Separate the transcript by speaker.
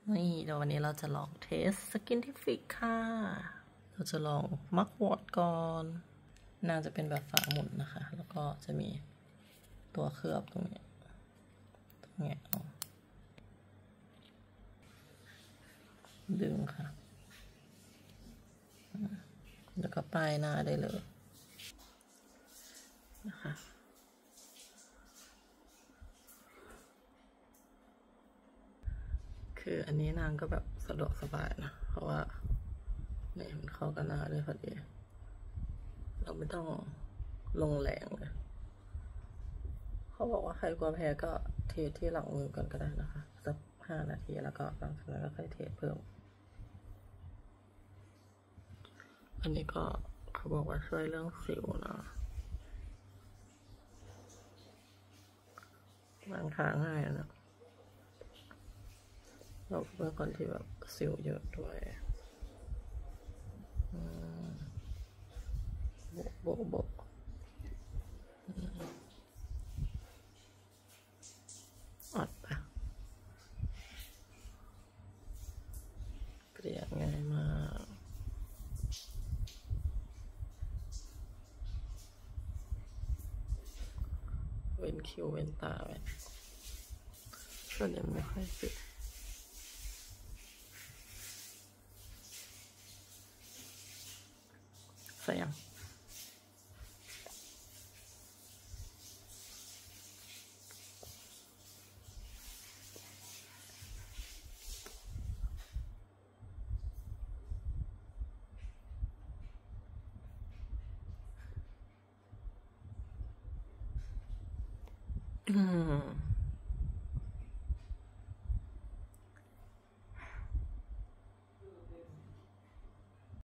Speaker 1: นี่เดี๋ยววันนี้เราจะลองเทสสกินทิฟิกค่ะเราจะลองมักวอร์ดก่อนนางจะเป็นแบบฝาหมุนนะคะ แล้วก็จะมีตัวเคลือบตรงนี้ดึงค่ะแล้วก็ป้ายหน้าได้เลยนะคะคืออันนี้นางก็แบบสะดวกสบายนะเพราะว่าเนี่ยมันเข้ากันหน้าเลยพอดีเราไม่ต้องลงแรงเลยเขาบอกว่าใครกลัวแพ้ก็เทที่หลังมือก่อนก็ได้นะคะสัก5 นาทีแล้วก็หลังจากนั้นก็ค่อยเทเพิ่มอันนี้ก็เขาบอกว่าช่วยเรื่องสิวนะบางครั้งง่ายนะเราเป็นคนที่แบบสิวเยอะด้วยโบกอดปะเกลี่ยง่ายมากเว้นคิ้วเว้นตาไว้ส่วนใหญ่ไม่ค่อยติดใส่ยัง